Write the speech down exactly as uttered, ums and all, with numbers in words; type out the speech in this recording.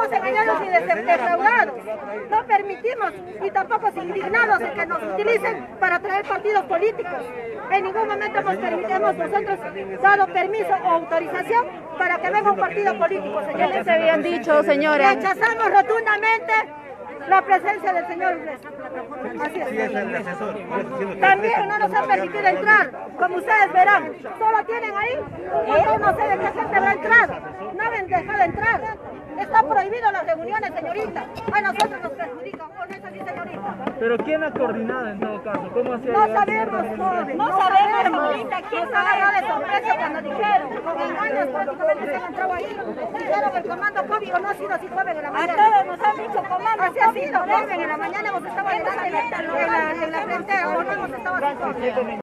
somos engañados y defraudados. No permitimos y tampoco indignados de que nos utilicen para traer partidos políticos. En ningún momento hemos, hemos nosotros dado permiso o autorización para que venga un partido político, señores. ¿Qué les habían dicho, señora? Rechazamos rotundamente la presencia del señor Inglés. Así es. También no nos han permitido entrar, como ustedes verán. Solo tienen ahí un montón, no sé de qué gente va a entrar. No han dejado entrar. Están prohibidas las reuniones, señorita. A nosotros nos perjudican, ¿o no es así, señorita? Pero ¿quién ha coordinado en todo caso? ¿Cómo hacía No llegar sabemos, señor joven. No sabemos ahorita quién Nos agarró de sorpresa cuando dijeron. Con engaños prácticamente se han entrado ahí. Dijeron el comando COVID, o no ha sido así, joven, en la mañana. A todos nos han dicho comando. Así ha sido, joven, en la mañana hemos estado adelante en la, en la, en la frente, o no hemos estado así, joven.